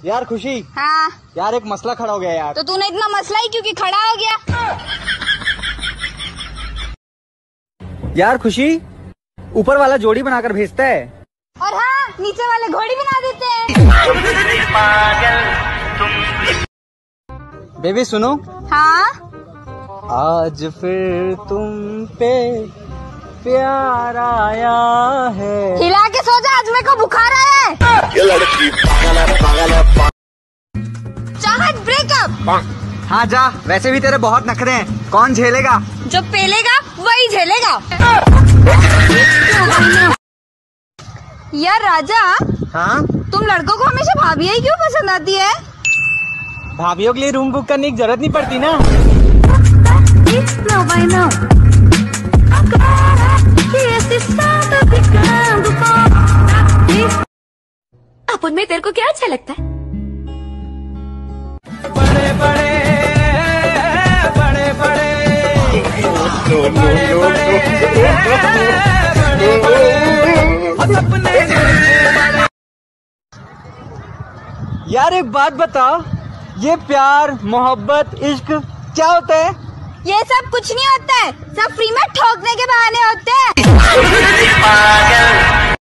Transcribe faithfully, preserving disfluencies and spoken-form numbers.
यार खुशी। हाँ यार एक मसला खड़ा हो गया यार। तो तूने इतना मसला ही क्योंकि खड़ा हो गया। यार खुशी, ऊपर वाला जोड़ी बनाकर भेजता है और हाँ नीचे वाले घोड़ी बना देते हैं। बेबी सुनो। हाँ आज फिर तुम पे प्यार आया है। हिला के सो जा, आज मेरे को बुखार आया है। ये लड़की पागल है, पागल है। चाहत ब्रेकअप। हाँ जा, वैसे भी तेरे बहुत नखरे हैं, कौन झेलेगा? जो पेलेगा वही झेलेगा। यार राजा। हाँ तुम लड़कों को हमेशा भाभी ही क्यों पसंद आती है? भाभीियों के लिए रूम बुक करने की जरूरत नहीं पड़ती ना। अब उनमें तेरे को क्या अच्छा लगता है? बड़े बड़े बड़े बड़े यार एक बात बता, ये प्यार मोहब्बत इश्क क्या होता है? ये सब कुछ नहीं होता है, सब फ्री में ठोकने के बहाने होते हैं।